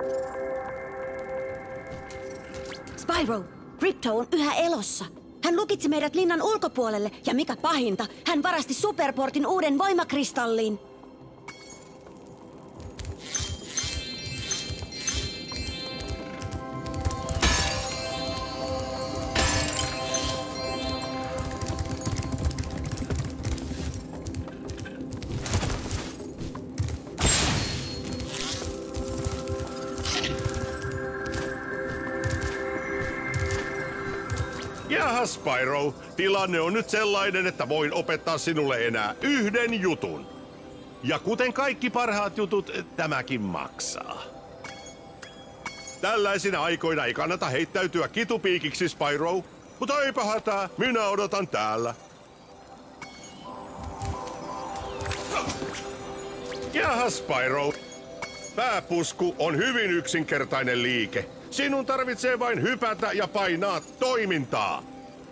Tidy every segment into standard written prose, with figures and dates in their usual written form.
Spyro, Crypto on yhä elossa. Hän lukitsi meidät linnan ulkopuolelle ja mikä pahinta, hän varasti Superportin uuden voimakristalliin. Jaha, Spyro. Tilanne on nyt sellainen, että voin opettaa sinulle enää yhden jutun. Ja kuten kaikki parhaat jutut, tämäkin maksaa. Tällaisina aikoina ei kannata heittäytyä kitupiikiksi, Spyro. Mutta eipä hätää, minä odotan täällä. Jaha, Spyro. Pääpusku on hyvin yksinkertainen liike. Sinun tarvitsee vain hypätä ja painaa toimintaa.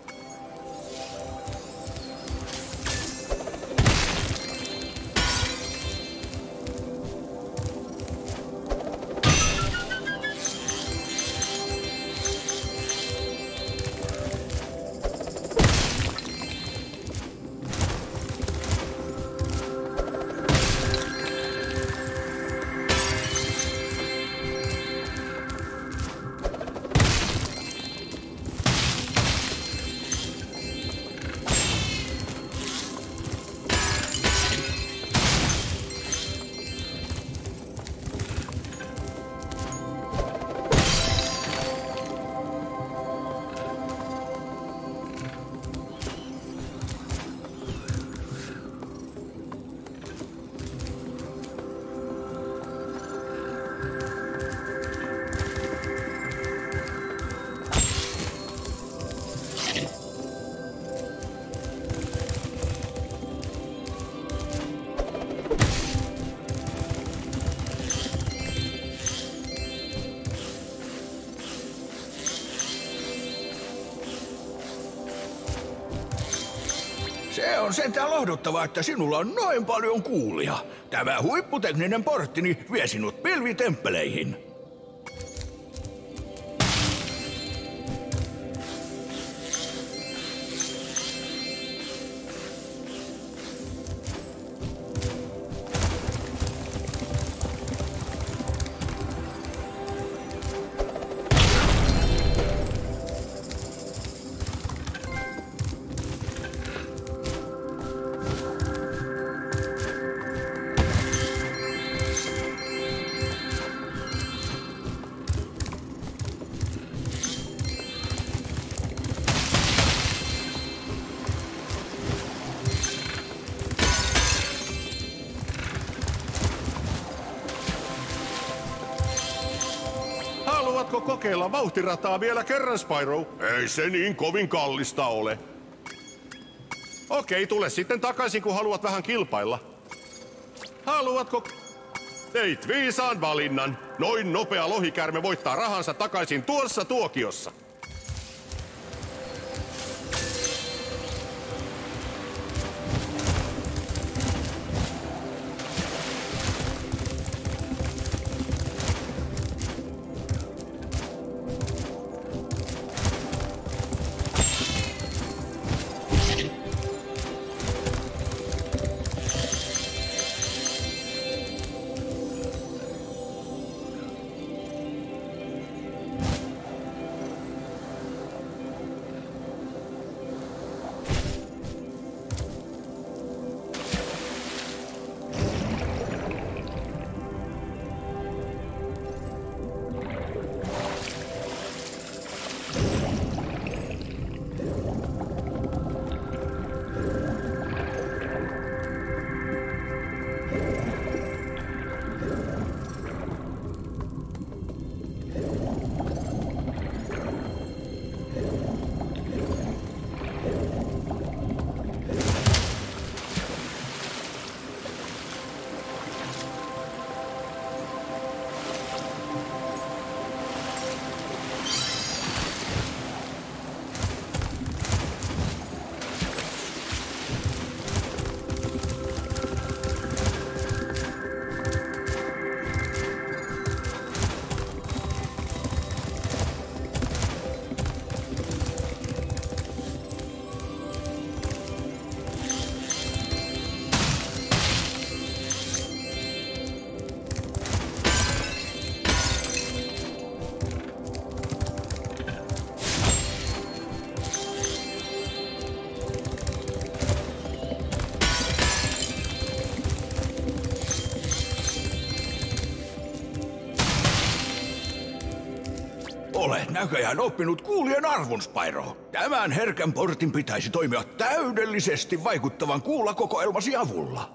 Se on sentään lohduttavaa, että sinulla on noin paljon kuulia. Tämä huipputekninen porttini vie sinut pilvitemppeleihin. Haluatko kokeilla vauhtirataa vielä kerran, Spyro? Ei se niin kovin kallista ole. Okei, tule sitten takaisin, kun haluat vähän kilpailla. Haluatko... Teit viisaan valinnan. Noin nopea lohikäärme voittaa rahansa takaisin tuossa tuokiossa. olet näköjään oppinut kuulien arvon, Spyro. Tämän herkän portin pitäisi toimia täydellisesti vaikuttavan kuulakokoelmasi avulla.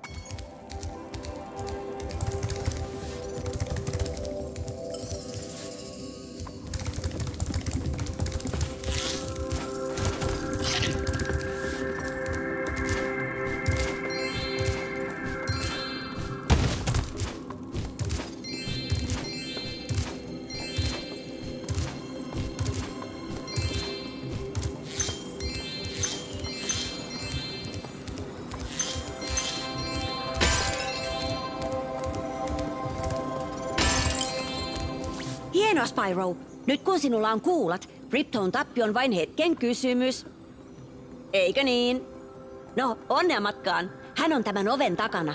Hienoa, Spyro. Nyt kun sinulla on kuulat, Riptoon tappi on vain hetken kysymys. Eikö niin? No, onnea matkaan. Hän on tämän oven takana.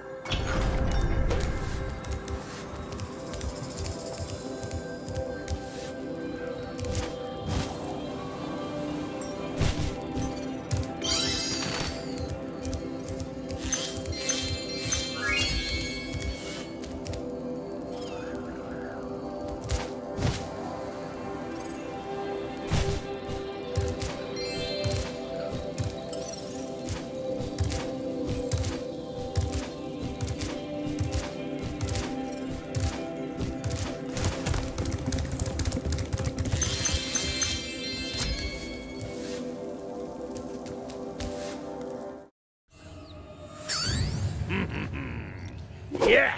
Yeah!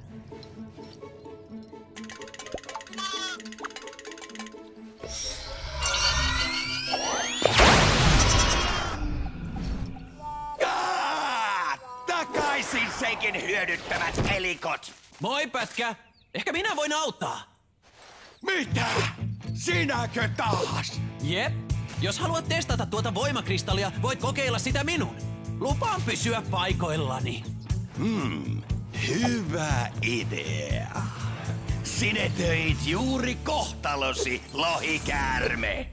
Takaisin senkin hyödyttävät elikot! Moi, pätkä! Ehkä minä voin auttaa. Mitä? Sinäkö taas? Jep. Jos haluat testata tuota voimakristallia, voit kokeilla sitä minun. Lupaan pysyä paikoillani. Hyvä idea. Sinetöit juuri kohtalosi, lohikäärme.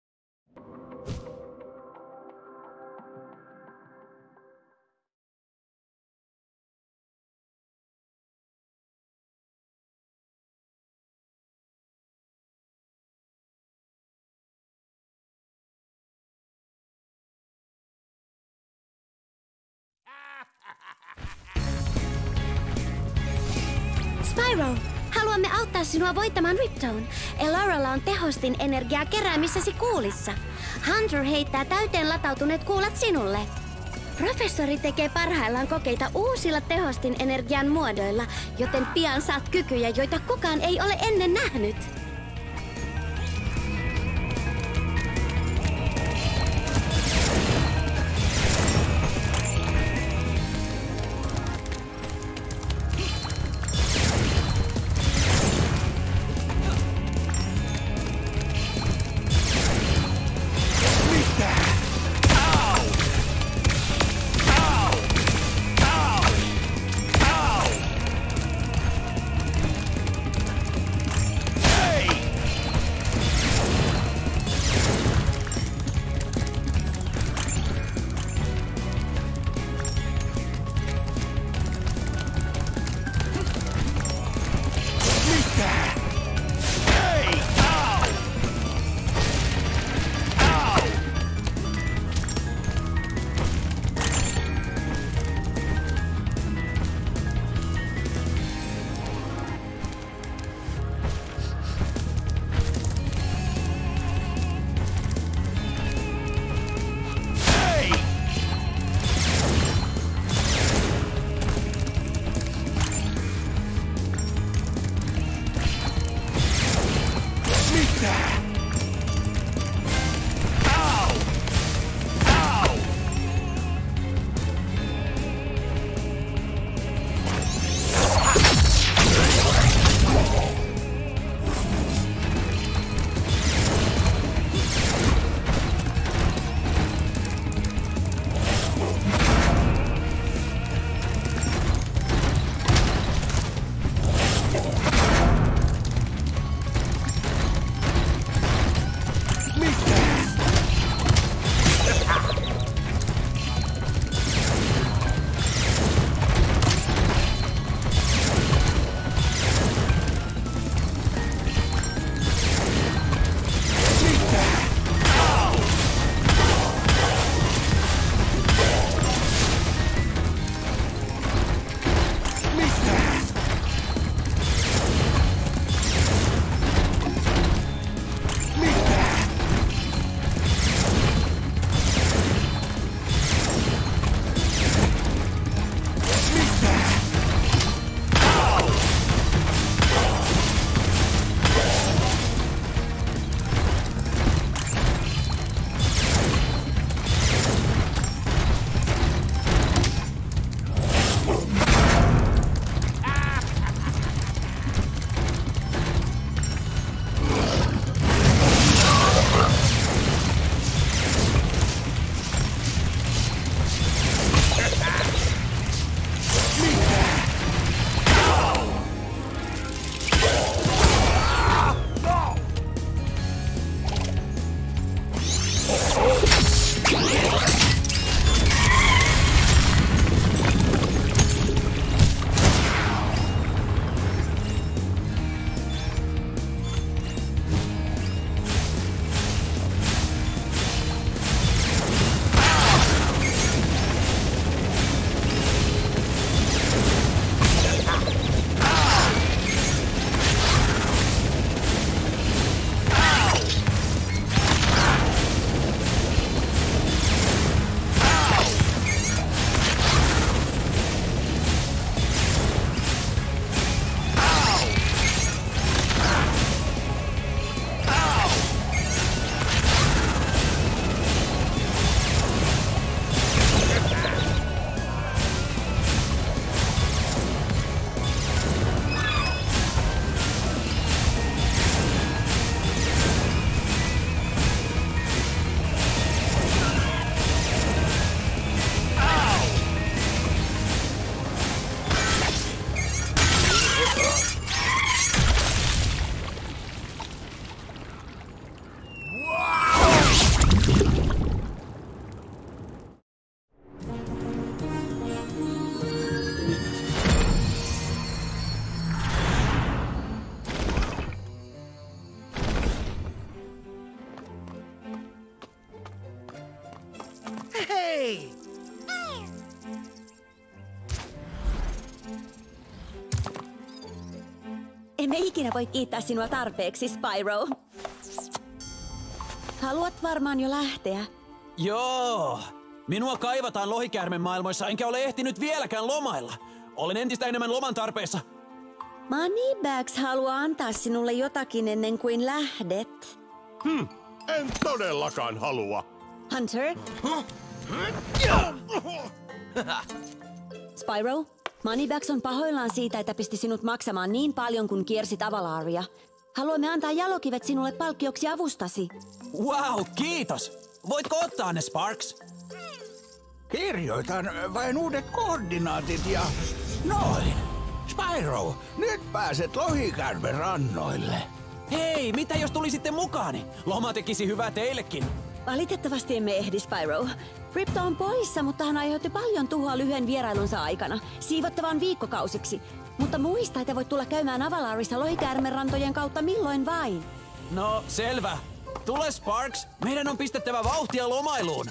Spyro, haluamme auttaa sinua voittamaan Riptoon. Eloralla on tehostin energiaa keräämissäsi kuulissa. Hunter heittää täyteen latautuneet kuulat sinulle. Professori tekee parhaillaan kokeita uusilla tehostin energian muodoilla, joten pian saat kykyjä, joita kukaan ei ole ennen nähnyt. Hei! Emme ikinä voi kiittää sinua tarpeeksi, Spyro. Haluat varmaan jo lähteä. Joo. Minua kaivataan lohikäärmen maailmoissa, enkä ole ehtinyt vieläkään lomailla. Olen entistä enemmän loman tarpeessa. Moneybags haluaa antaa sinulle jotakin ennen kuin lähdet. En todellakaan halua. Hunter? Spyro, Moneybags on pahoillaan siitä, että pisti sinut maksamaan niin paljon, kun kiersit Avalaaria. Haluamme antaa jalokivet sinulle palkkioksi avustasi. Wow, kiitos! Voitko ottaa ne, Sparks? Kirjoitan vain uudet koordinaatit ja... Noin! Spyro, nyt pääset lohikäärmen rannoille. Hei, mitä jos tulisitte mukaani? Loma tekisi hyvää teillekin. Valitettavasti emme ehdi, Spyro. Ripto on poissa, mutta hän aiheutti paljon tuhoa lyhyen vierailunsa aikana. Siivottavan viikkokausiksi. Mutta muista, että voit tulla käymään Avalaarissa lohikäärmerantojen kautta milloin vain. No, selvä. Tule, Sparks. Meidän on pistettävä vauhtia lomailuun.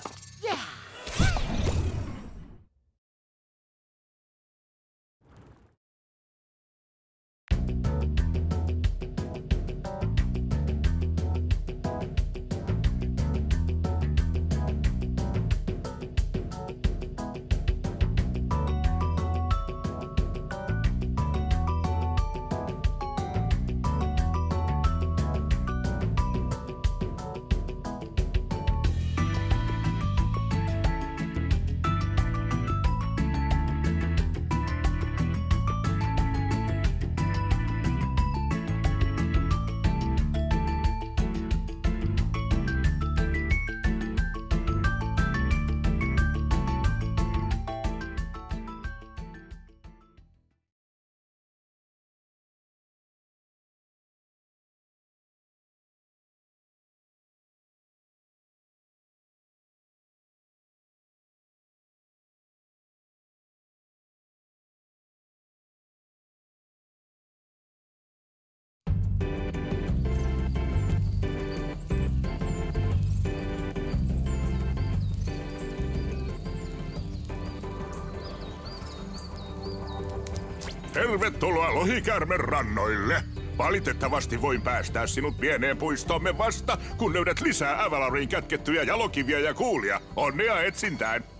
Tervetuloa lohikäärmen rannoille. Valitettavasti voin päästää sinut pieneen puistoomme vasta, kun löydät lisää Avalariin kätkettyjä jalokiviä ja kuulia. Onnea etsintään!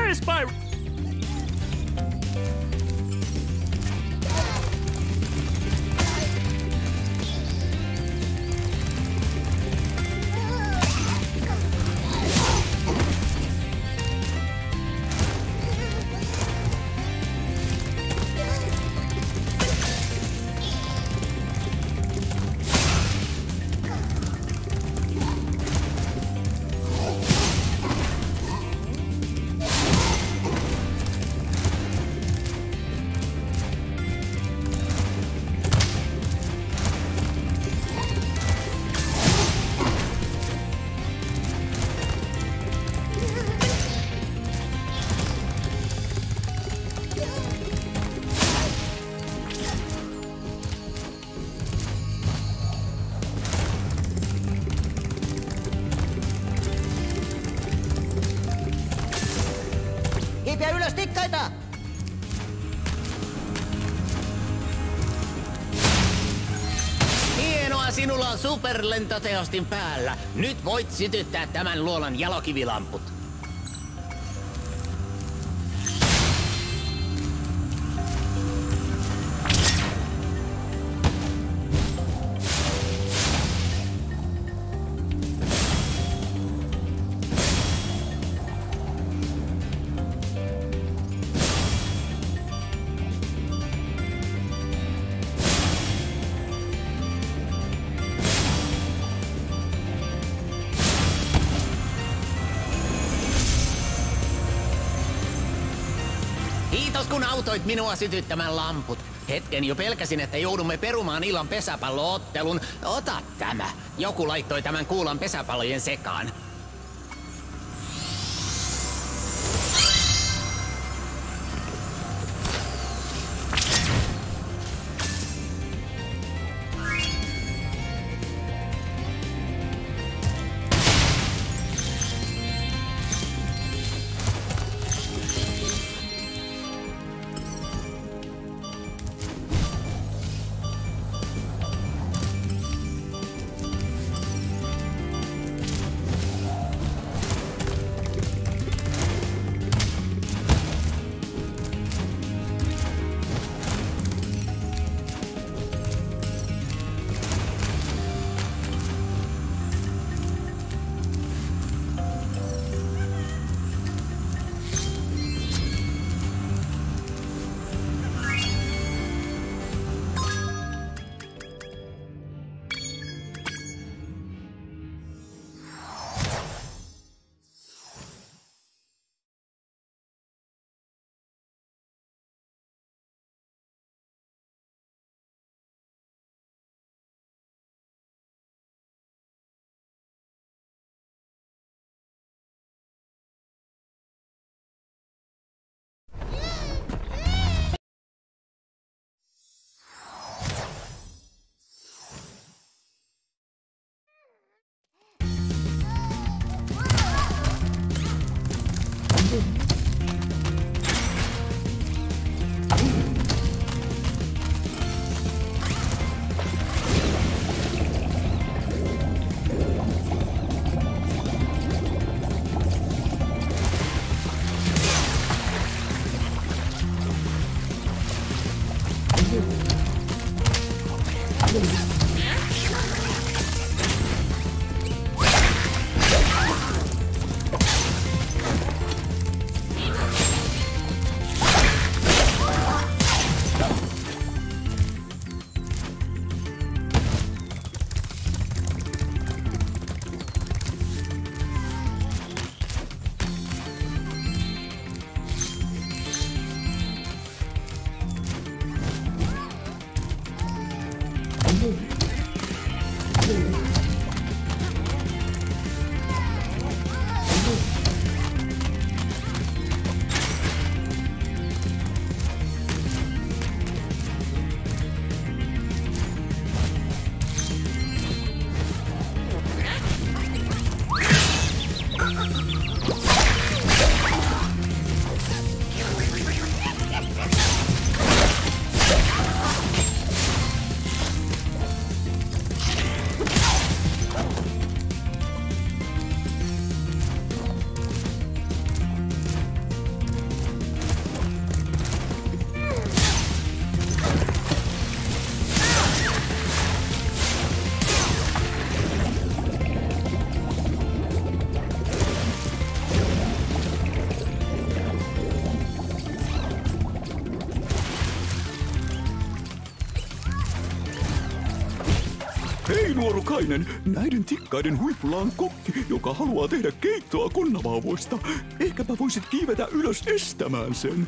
Hei, Spyro! Kiipeä ylös, tikkaita! Hienoa, sinulla on superlentotehostin päällä. Nyt voit sytyttää tämän luolan jalokivilamput. Kiitos kun autoit minua sytyttämään lamput. Hetken jo pelkäsin, että joudumme perumaan illan pesäpalloottelun. Ota tämä. Joku laittoi tämän kuulan pesäpallojen sekaan. Hei nuorukainen, näiden tikkaiden huipulla on kokki, joka haluaa tehdä keittoa konnavauvoista. Ehkäpä voisit kiivetä ylös estämään sen.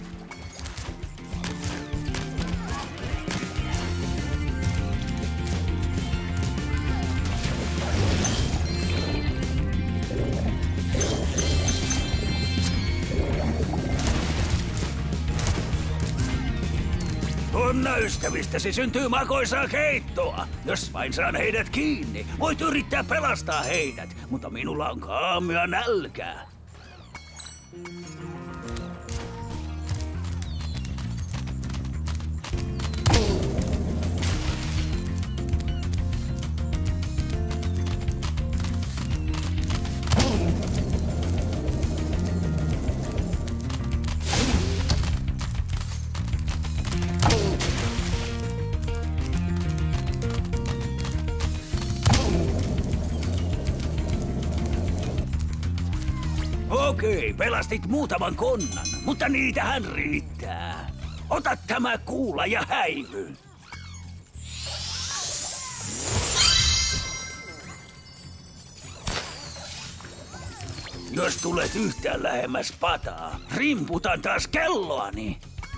Ystävistäsi syntyy makoisaa keittoa. Jos vain saan heidät kiinni, voit yrittää pelastaa heidät, mutta minulla on kaamea nälkä. Okei, pelastit muutaman konnan, mutta niitähän riittää. Ota tämä kuula ja häivy. Jos tulet yhtään lähemmäs pataa, rimputan taas kelloani.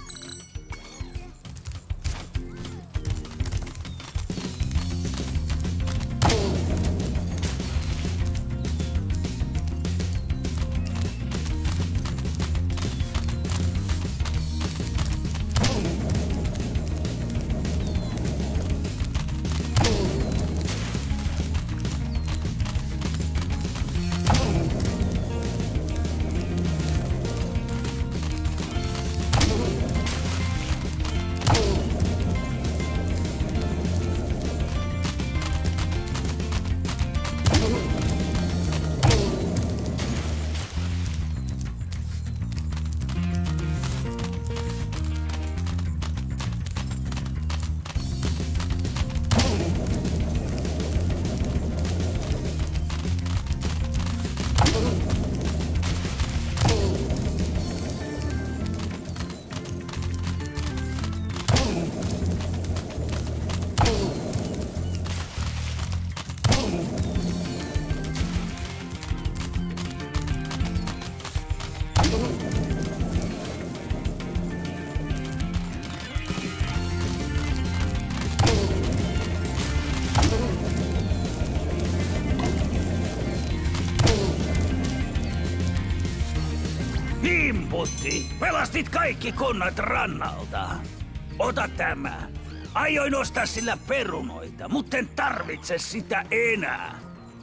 Imputti, pelastit kaikki konnat rannalta. Ota tämä. Aioin ostaa sillä perunoita, mutta en tarvitse sitä enää.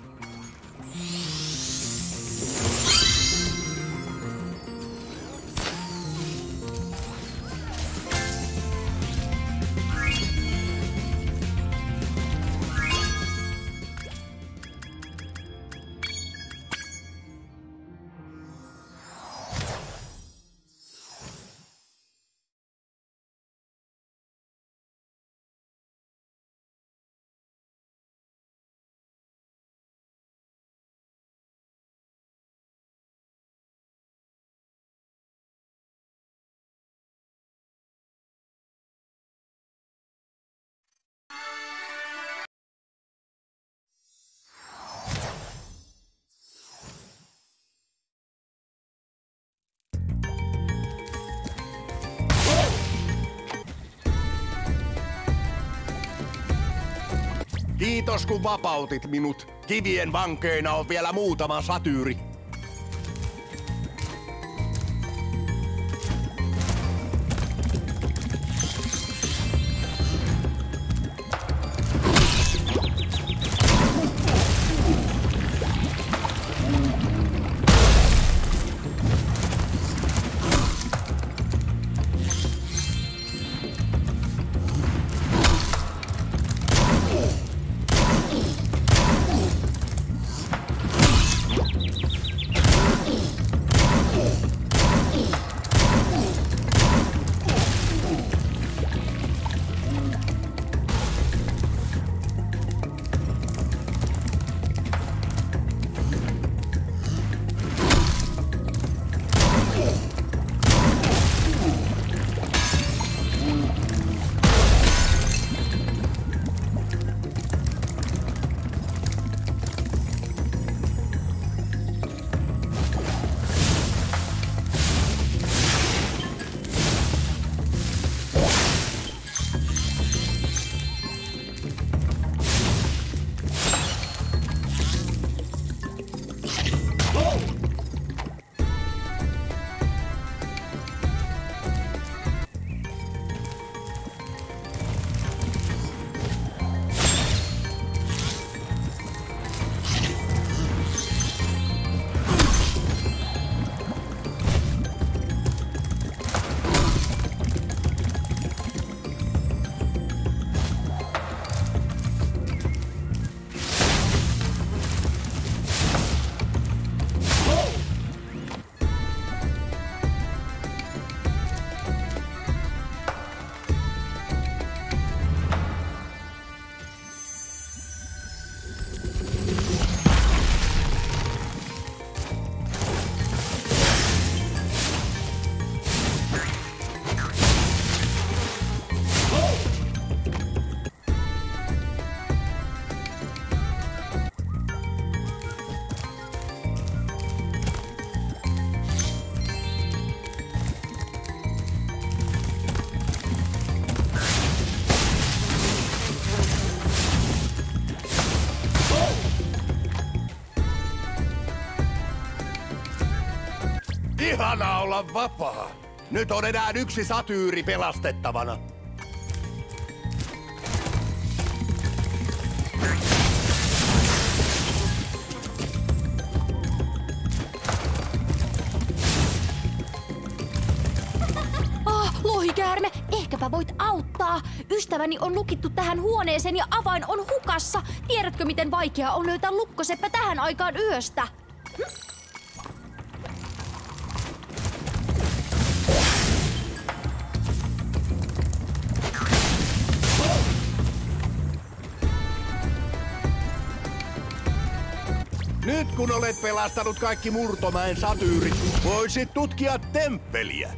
Kiitos kun vapautit minut. Kivien vankeina on vielä muutama satyyri. Ihana olla vapaa. Nyt on enää yksi Satyyri pelastettavana. Lohikäärme, ehkäpä voit auttaa. Ystäväni on lukittu tähän huoneeseen ja avain on hukassa. Tiedätkö, miten vaikeaa on löytää lukkoseppä tähän aikaan yöstä? Nyt kun olet pelastanut kaikki Murtomäen Satyyrit, voisit tutkia temppeliä.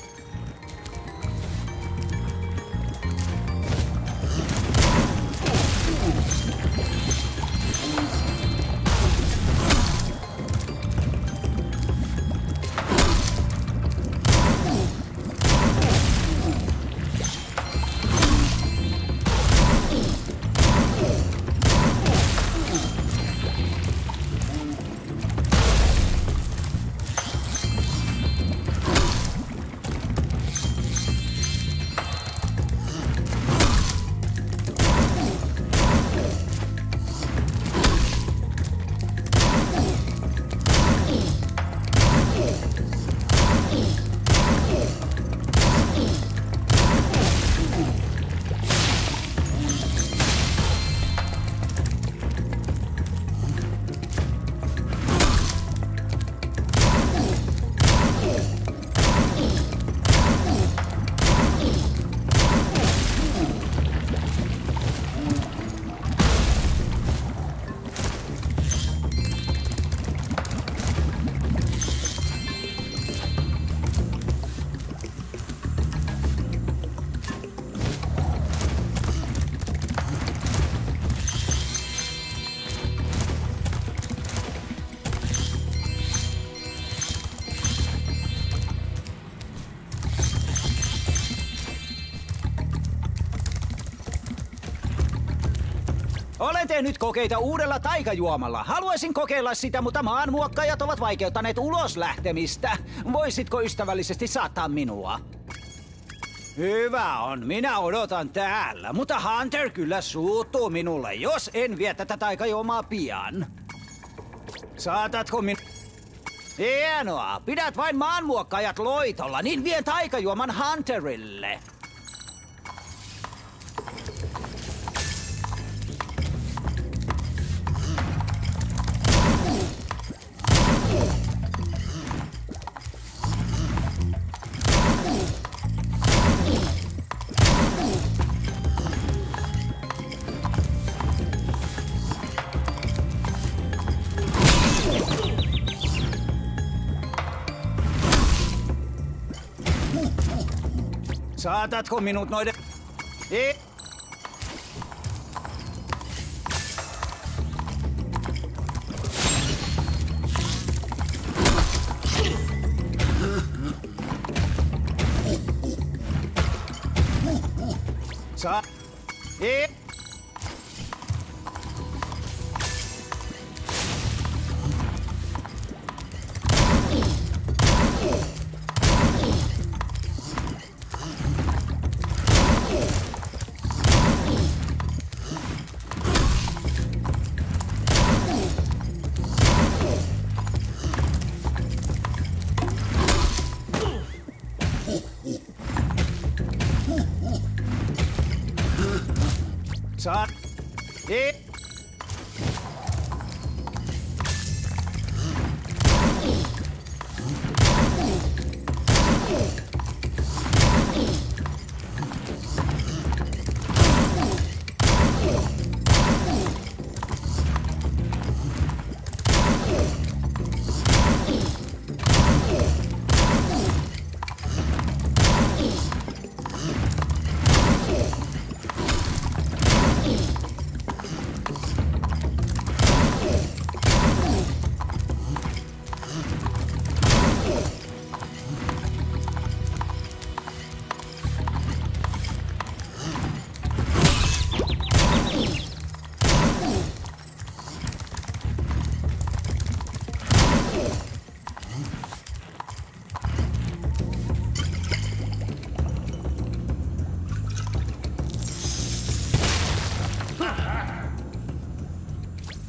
Olen tehnyt kokeita uudella taikajuomalla. Haluaisin kokeilla sitä, mutta maanmuokkaajat ovat vaikeuttaneet ulos lähtemistä. Voisitko ystävällisesti saattaa minua? Hyvä on, minä odotan täällä, mutta Hunter kyllä suuttuu minulle, jos en vie tätä taikajuomaa pian. Saatatko Hienoa, pidät vain maanmuokkaajat loitolla, niin vien taikajuoman Hunterille. Saatatko minut noiden...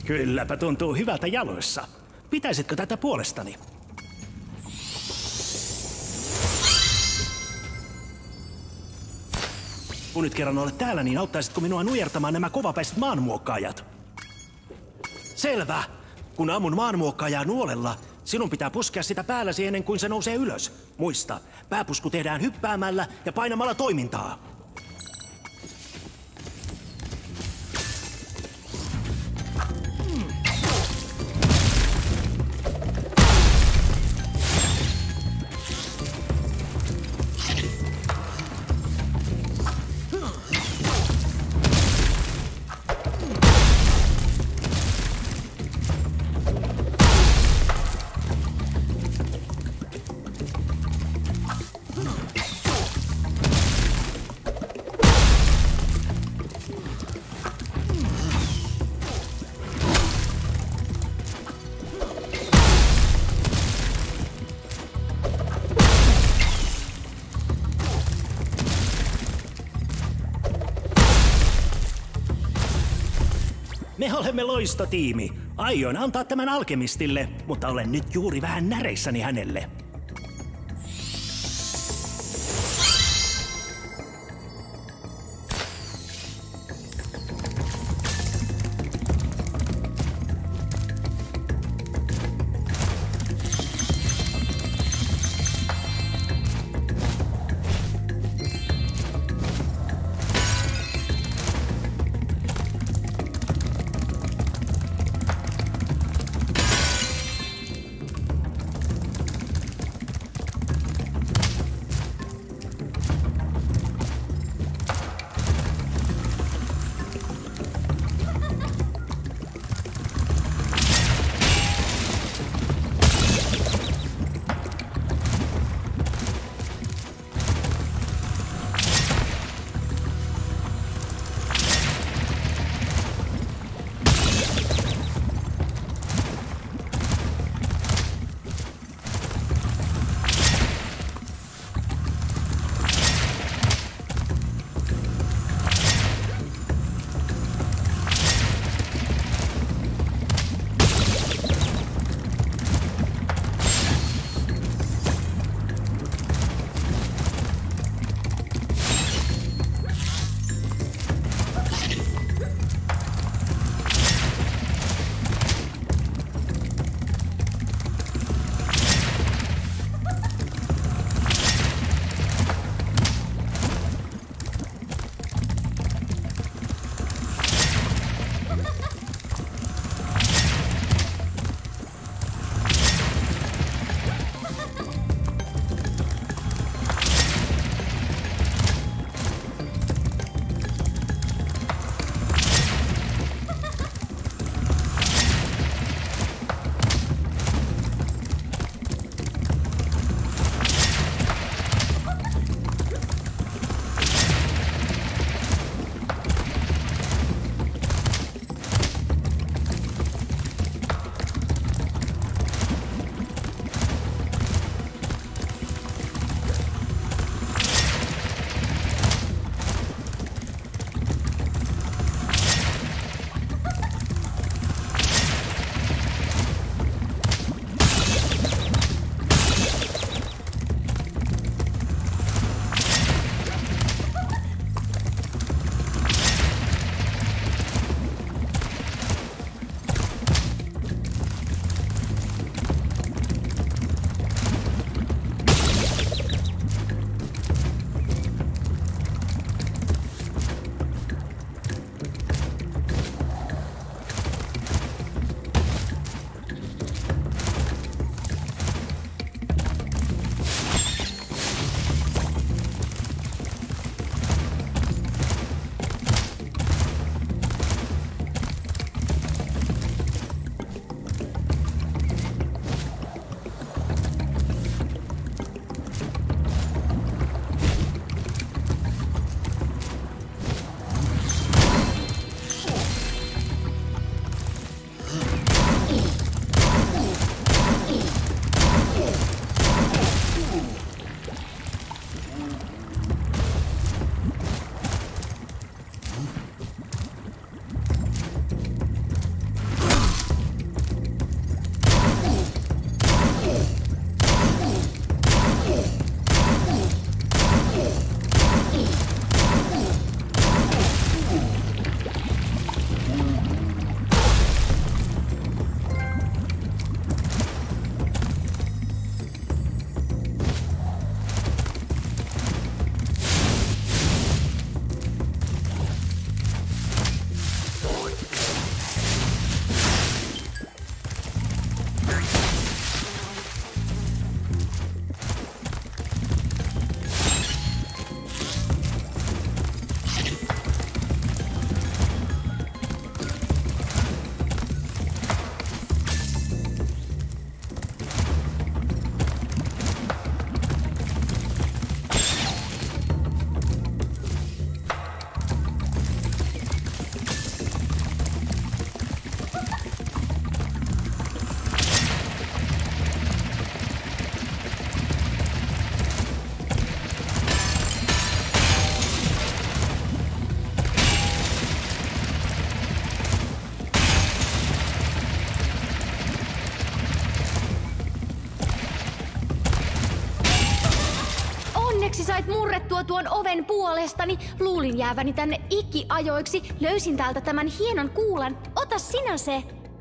Kylläpä tuntuu hyvältä jaloissa. Pitäisitkö tätä puolestani? Kun nyt kerran olet täällä, niin auttaisitko minua nujertamaan nämä kovapäiset maanmuokkaajat? Selvä! Kun ammun maanmuokkaajaa nuolella, sinun pitää puskea sitä päälläsi ennen kuin se nousee ylös. Muista, pääpusku tehdään hyppäämällä ja painamalla toimintaa. Me olemme loistotiimi. Aioin antaa tämän alkemistille, mutta olen nyt juuri vähän näreissäni hänelle. murrettua tuon oven puolestani. Luulin jääväni tänne ikiajoiksi. Löysin täältä tämän hienon kuulan. Ota sinä se.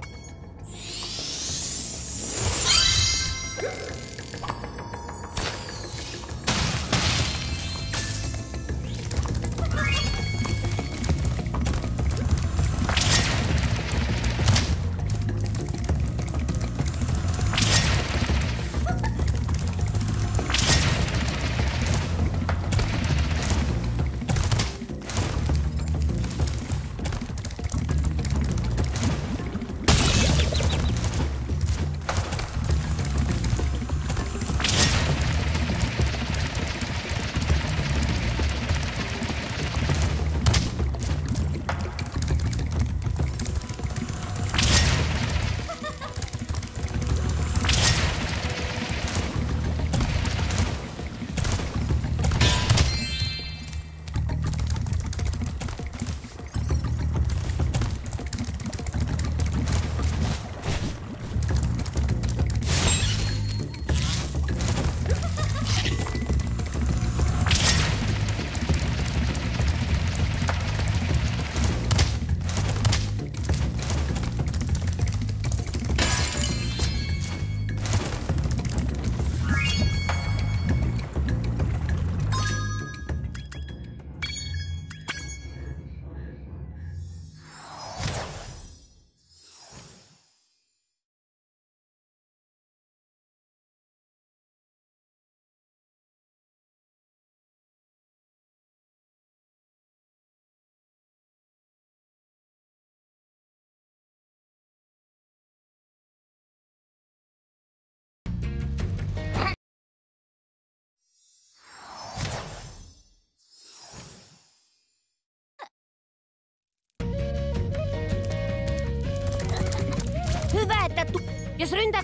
Hyvä, että jos ryntä...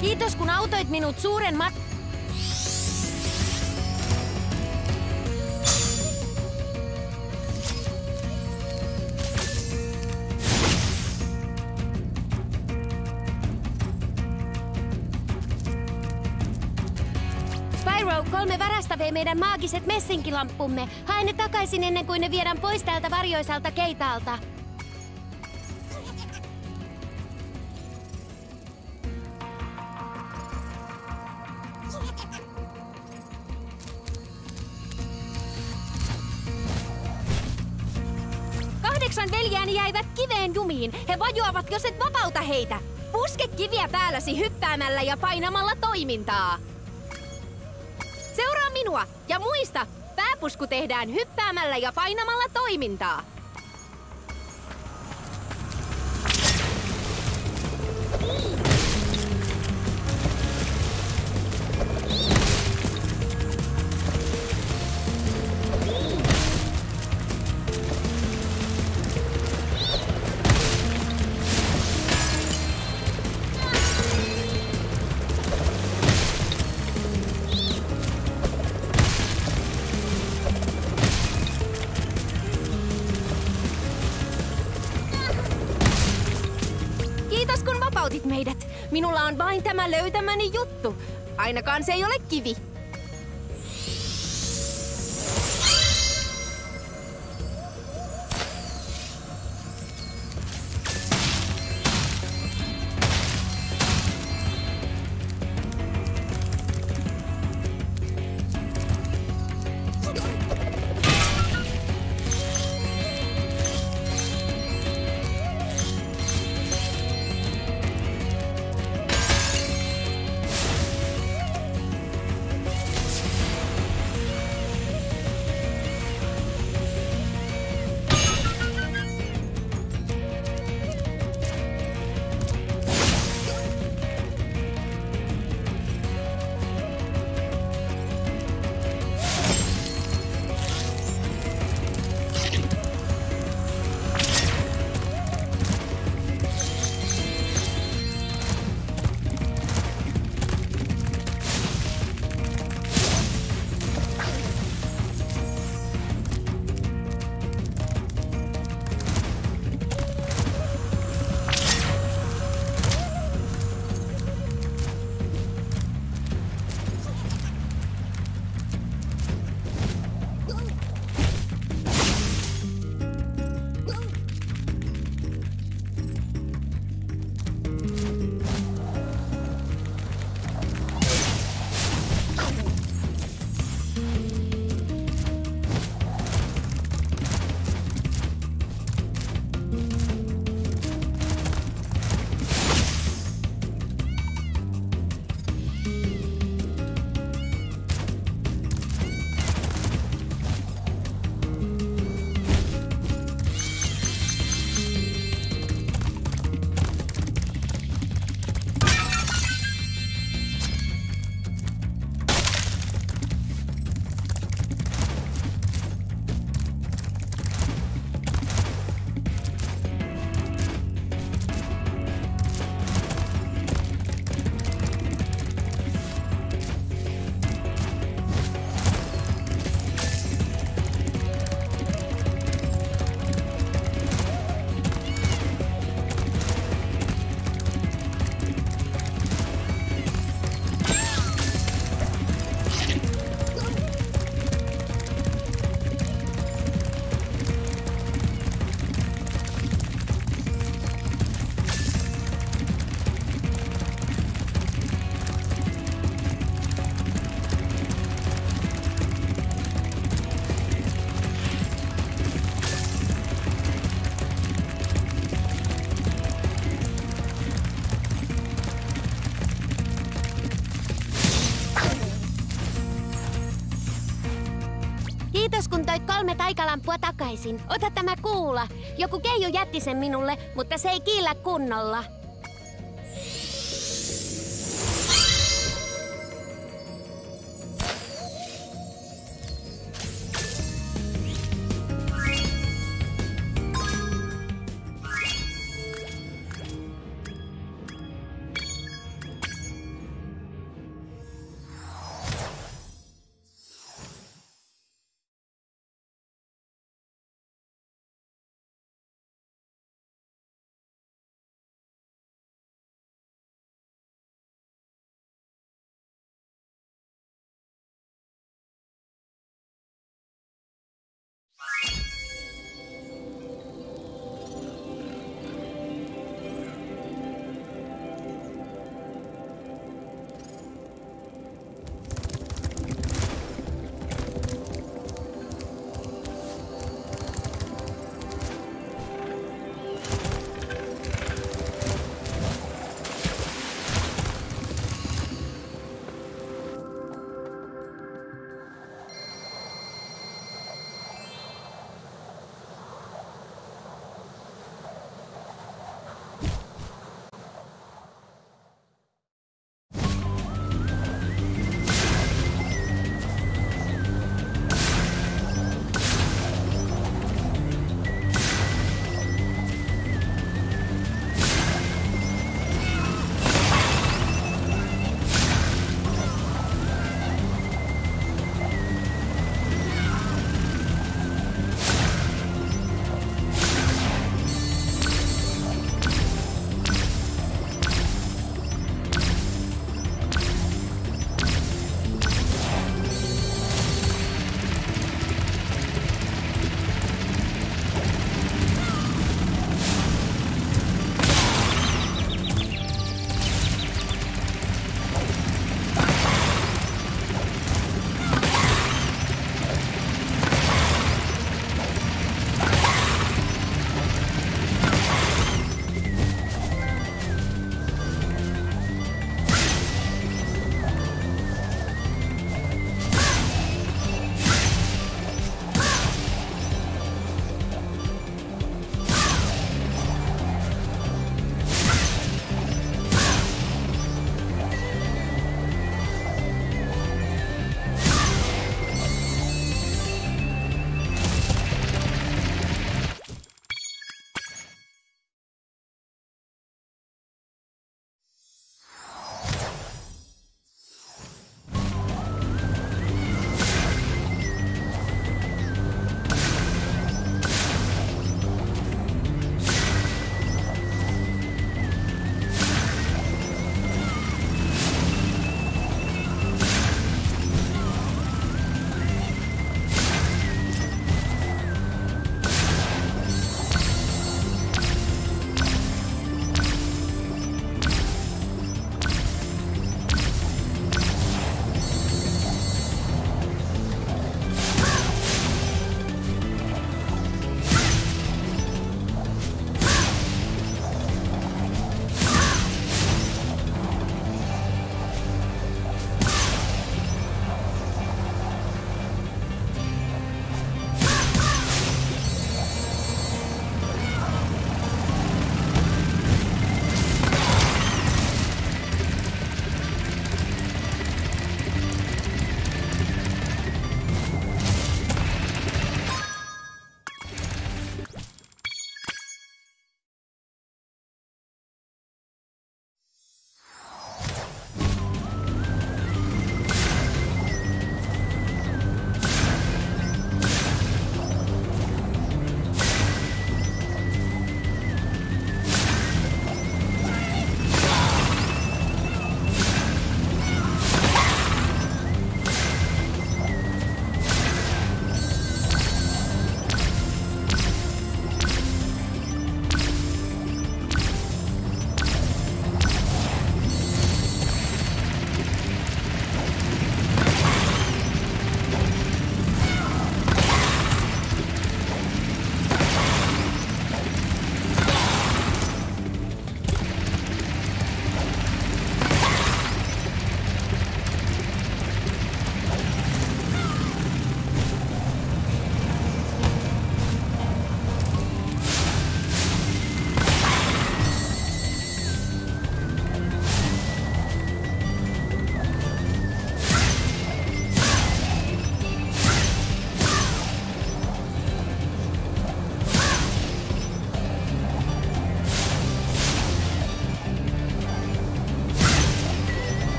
Kiitos kun autoit minut suuren Spyro, 3 varasta vei meidän maagiset messinkilamppumme. Hae ne takaisin ennen kuin ne viedään pois täältä varjoisalta keitaalta. Veljääni jäivät kiveen jumiin. He vajoavat, jos et vapauta heitä. Puske kiviä päälläsi hyppäämällä ja painamalla toimintaa. Seuraa minua ja muista, pääpusku tehdään hyppäämällä ja painamalla toimintaa. Meidät. Minulla on vain tämä löytämäni juttu. Ainakaan se ei ole kivi. Kiitos kun toit 3 taikalampua takaisin. Ota tämä kuula. Joku keiju jätti sen minulle, mutta se ei kiillä kunnolla.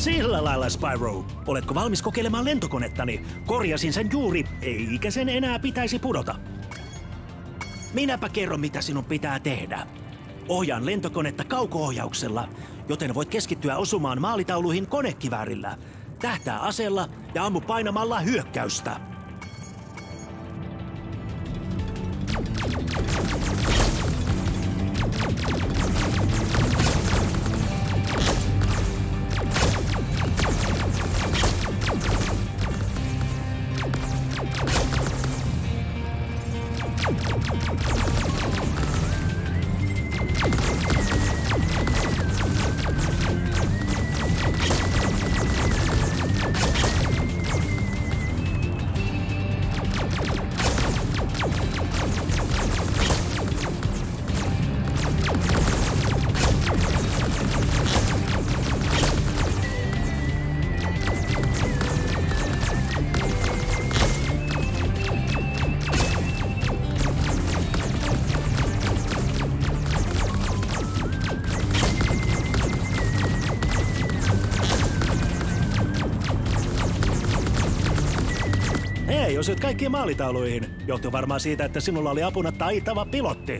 Sillä lailla, Spyro. Oletko valmis kokeilemaan lentokonettani? Korjasin sen juuri, eikä sen enää pitäisi pudota. Minäpä kerron, mitä sinun pitää tehdä. Ohjaan lentokonetta kauko-ohjauksella, joten voit keskittyä osumaan maalitauluihin konekiväärillä. Tähtää aseella ja ammu painamalla hyökkäystä. Hei, osuit kaikkiin maalitauluihin. Johtuu varmaan siitä, että sinulla oli apuna taitava pilotti.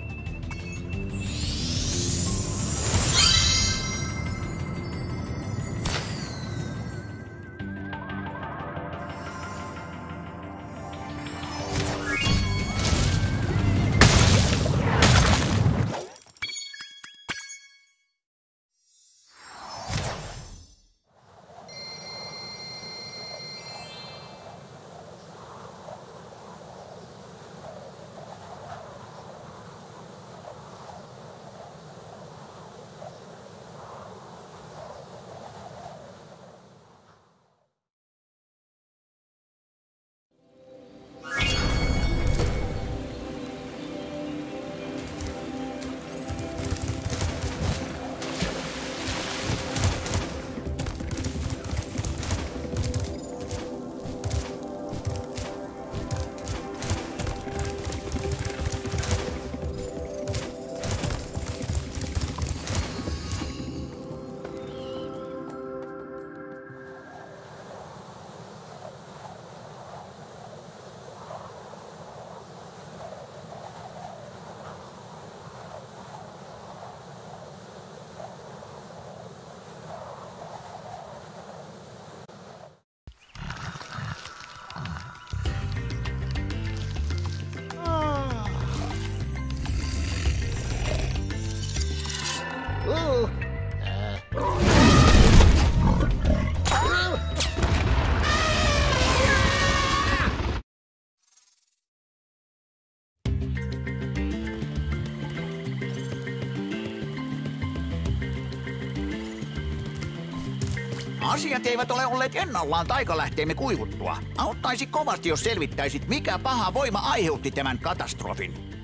Asiat eivät ole olleet ennallaan taikalähteemme kuivuttua. Auttaisi kovasti, jos selvittäisit, mikä paha voima aiheutti tämän katastrofin.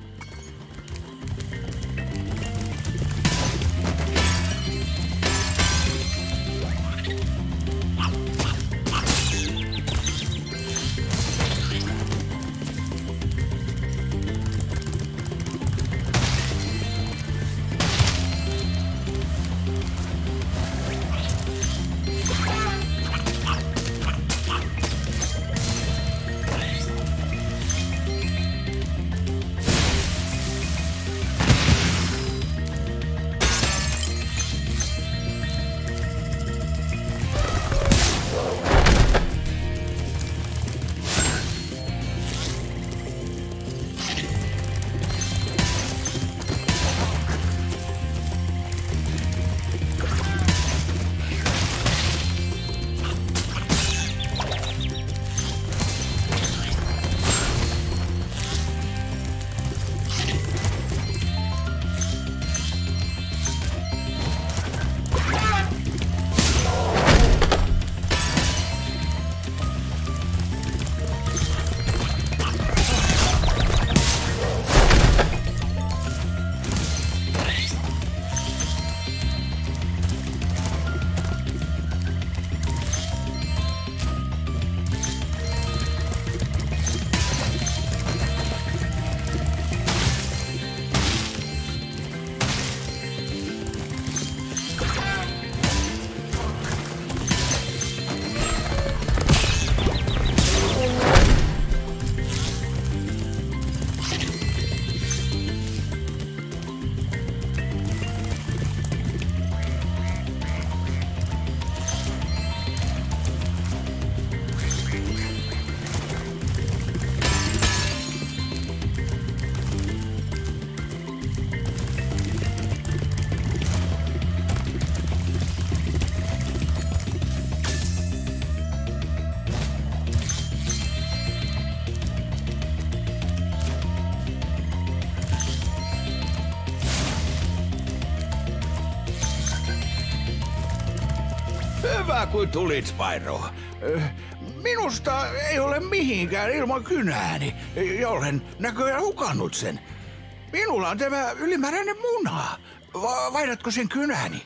Hyvä kun tulit, Spyro. Minusta ei ole mihinkään ilman kynääni, ja olen näköjään hukannut sen. Minulla on tämä ylimääräinen muna. Vaihdatko sen kynääni?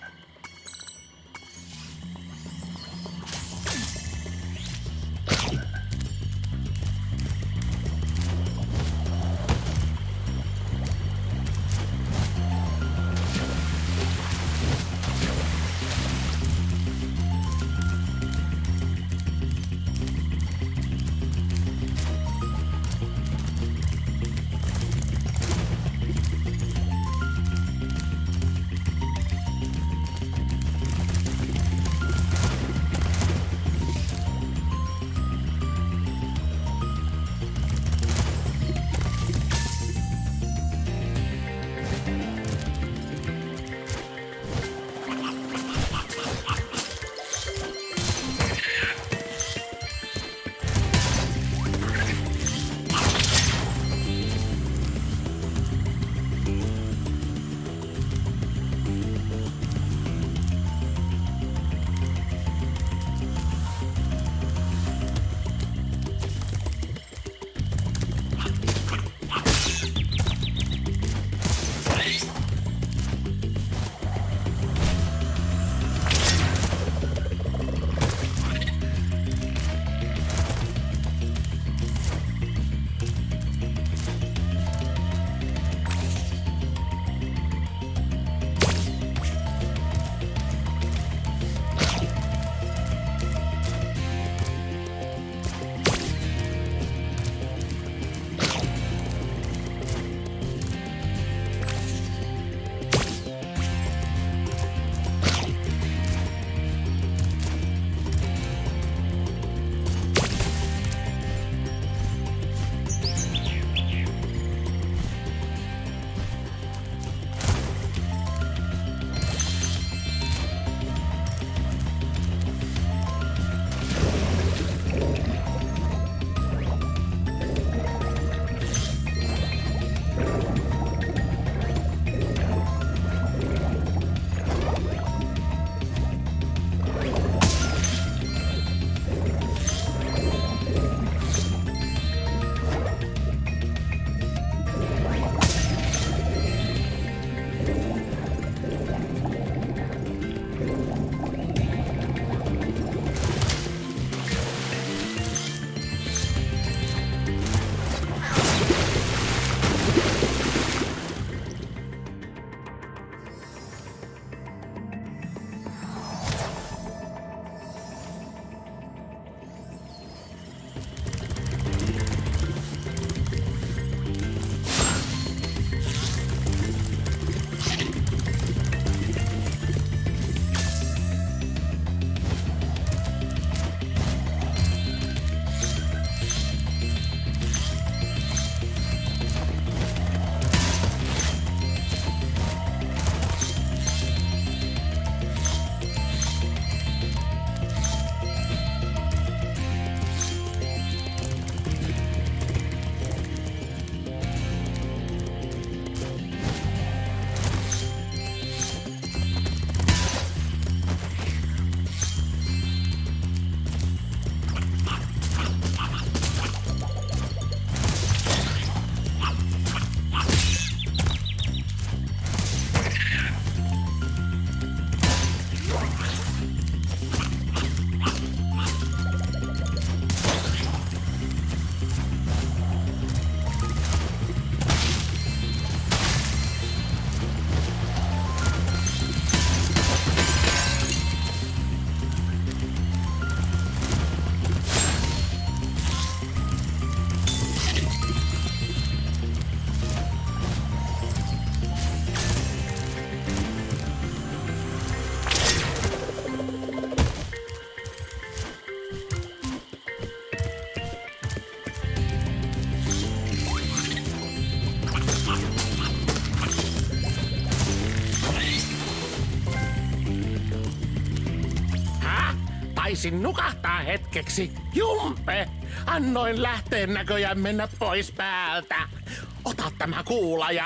Taisin nukahtaa hetkeksi. Jumpe! Annoin lähteen näköjään mennä pois päältä. Ota tämä kuula ja...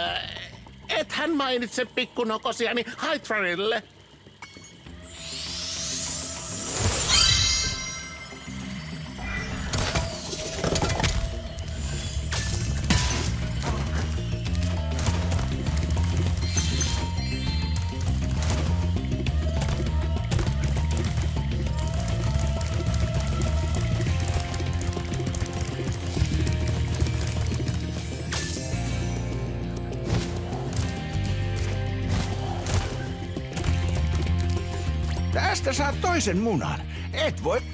ethän mainitse pikkunokosiani Hydrarille. Tästä saat toisen munan. Et voi...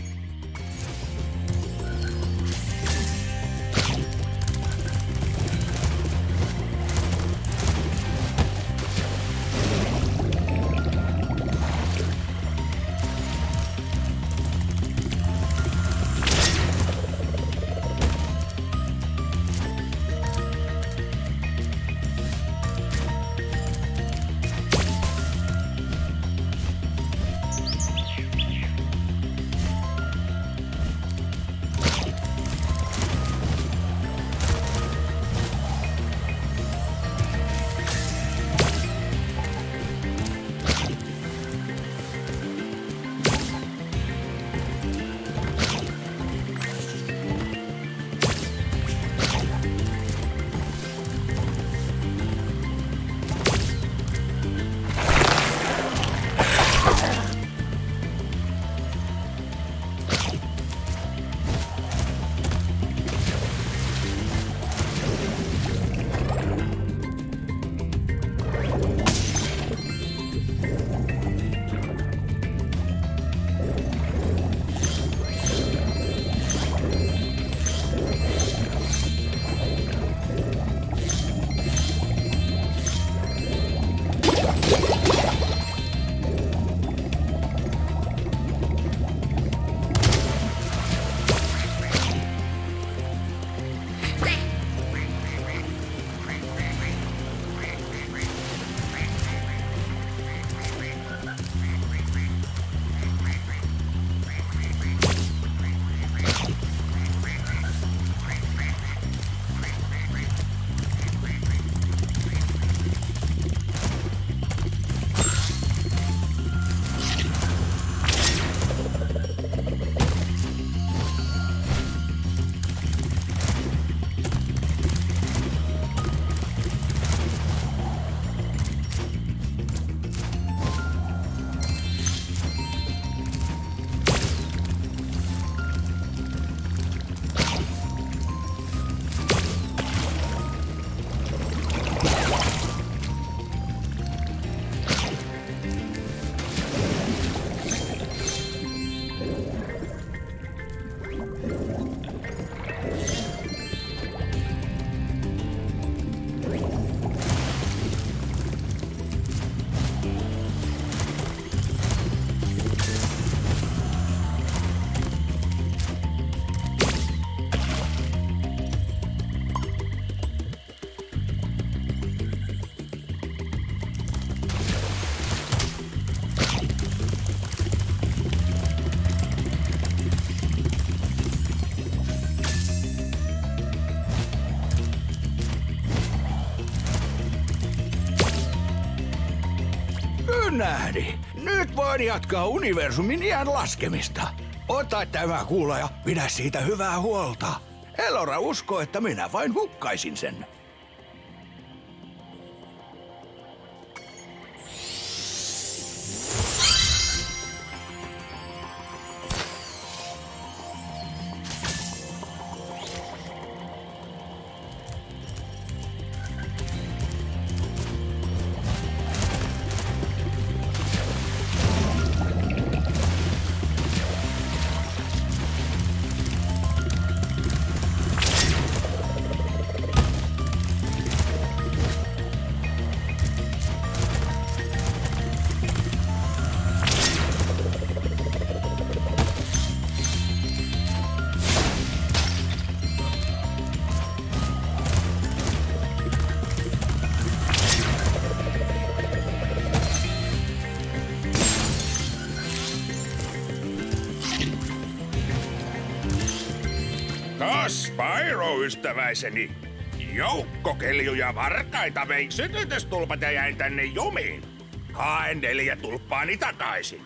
Nähdi. Nyt voin jatkaa universumin iän laskemista. Ota tämä kuula ja pidä siitä hyvää huolta. Elora uskoo, että minä vain hukkaisin sen. Spyro-ystäväiseni. Joukko keljuja varkaita vei sytytystulpat ja jäin tänne jumiin. Haen 4 tulppaani takaisin.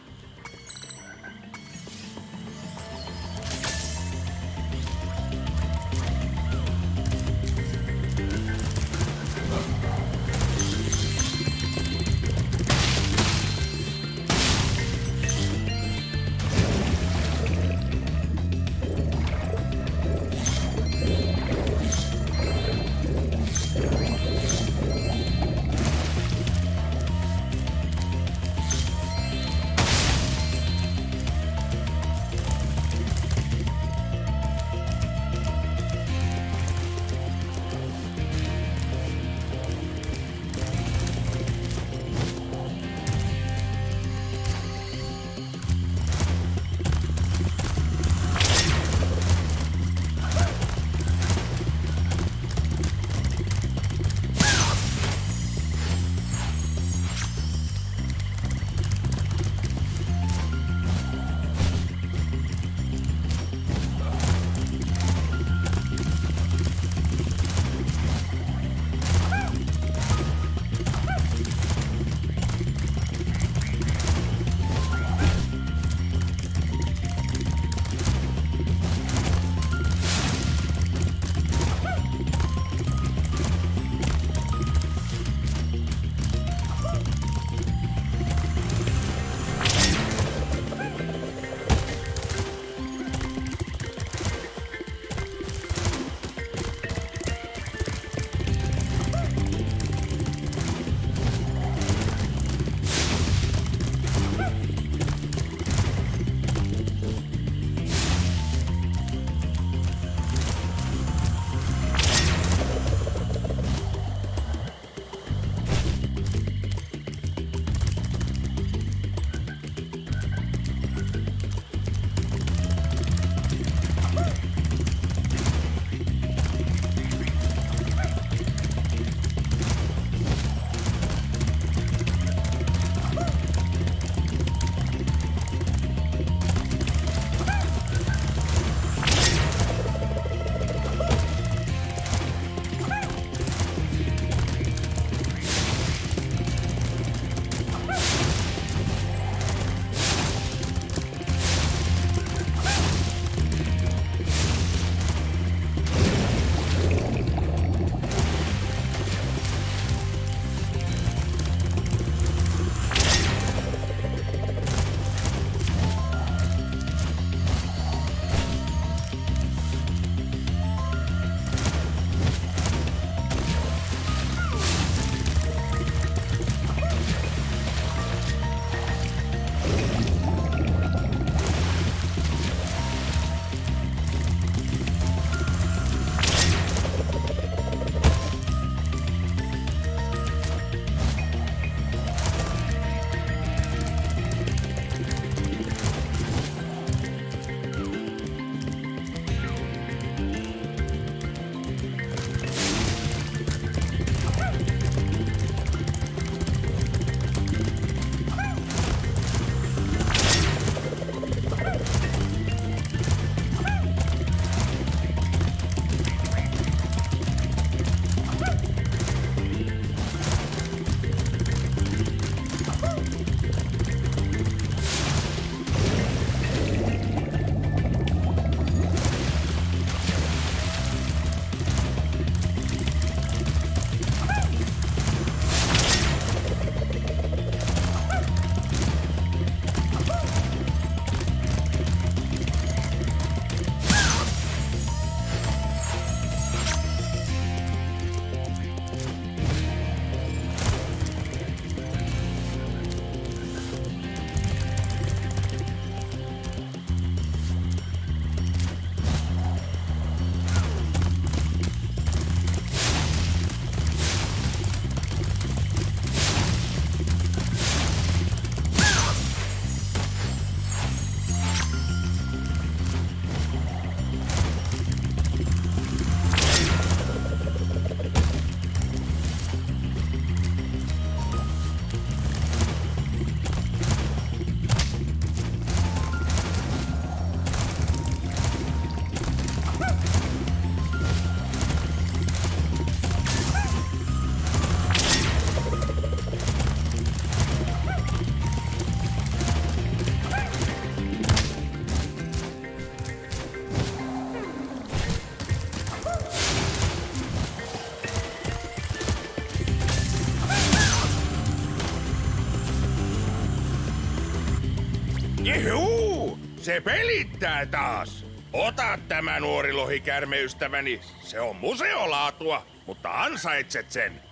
Jihuu! Se pelittää taas! Ota tämä nuori lohikäärmeystäväni. Se on museolaatua, mutta ansaitset sen.